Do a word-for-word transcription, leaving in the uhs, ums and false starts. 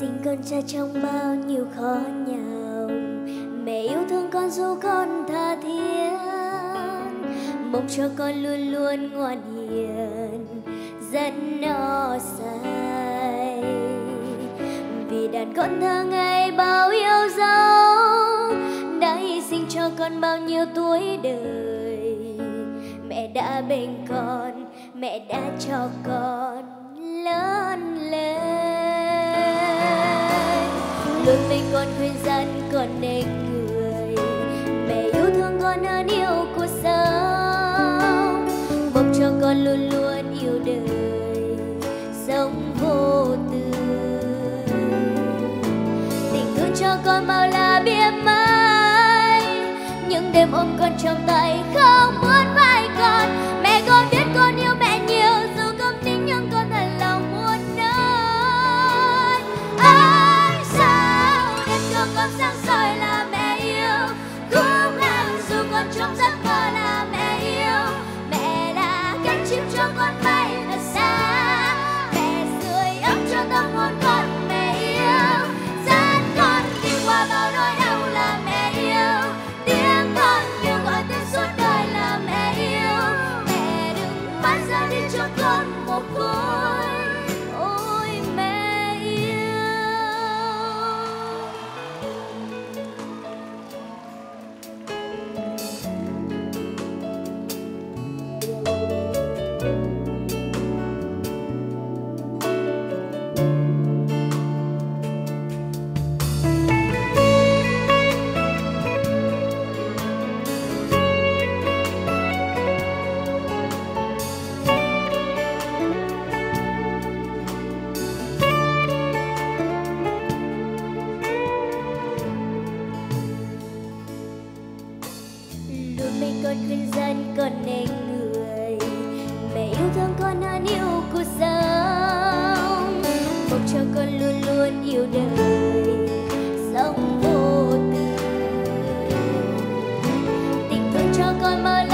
Sinh con cha trong bao nhiêu khó nhọc, mẹ yêu thương con dù con tha thiết, mong cho con luôn luôn ngoan hiền, rất no say. Vì đàn con thơ ngày bao yêu dấu, đã hy sinh cho con bao nhiêu tuổi đời. Mẹ đã bên con, mẹ đã cho con lớn lên, luôn bên con khuyên dân con nên người. Mẹ yêu thương con hơn yêu cuộc sống, mong cho con luôn luôn yêu đời, sống vô tư. Tình thương cho con bao là biết mấy, những đêm ôm con trong tay không muốn vai con. Mẹ con biết con yêu mẹ nhiều, dù không tính nhưng con thật lòng muốn nói. Ôi sao đêm cho con sáng soi là mẹ yêu, khúc hát dù con trong giấc mơ là mẹ yêu. Mẹ là cánh chim cho con bay thật xa, mẹ sưởi ấm cho tâm hồn con. Mẹ yêu dẫn con đi qua bao nỗi đau là mẹ yêu, tiếng con kêu gọi tên suốt đời là mẹ yêu. Mẹ đừng bán ra đi cho con một côi, ôi mẹ yêu. Luôn bên con khuyên dân con nên người. Mẹ yêu thương con hơn yêu cuộc sống, mong cho con luôn luôn yêu đời, sống vô tư. Tình thương cho con bao